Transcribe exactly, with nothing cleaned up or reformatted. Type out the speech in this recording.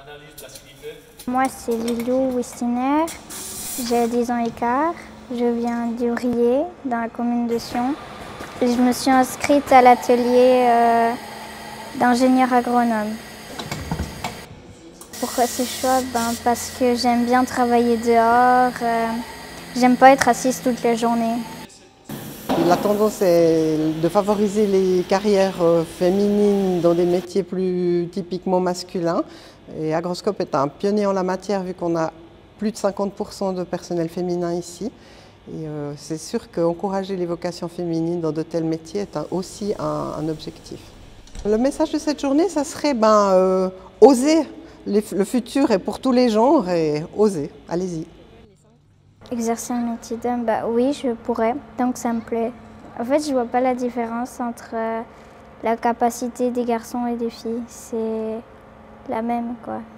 Moi, c'est Lilou Wistiner, j'ai dix ans et quart. Je viens d'Urier, dans la commune de Sion. Je me suis inscrite à l'atelier euh, d'ingénieur agronome. Pourquoi ce choix? Ben, parce que j'aime bien travailler dehors, euh, j'aime pas être assise toute la journée. La tendance est de favoriser les carrières féminines dans des métiers plus typiquement masculins. Et Agroscope est un pionnier en la matière vu qu'on a plus de cinquante pour cent de personnel féminin ici. Et euh, c'est sûr qu'encourager les vocations féminines dans de tels métiers est un, aussi un, un objectif. Le message de cette journée, ça serait ben, euh, oser. Le futur est pour tous les genres et oser, allez-y. Exercer un métier d'homme, bah oui, je pourrais, donc ça me plaît. En fait, je vois pas la différence entre euh, la capacité des garçons et des filles, c'est la même, quoi.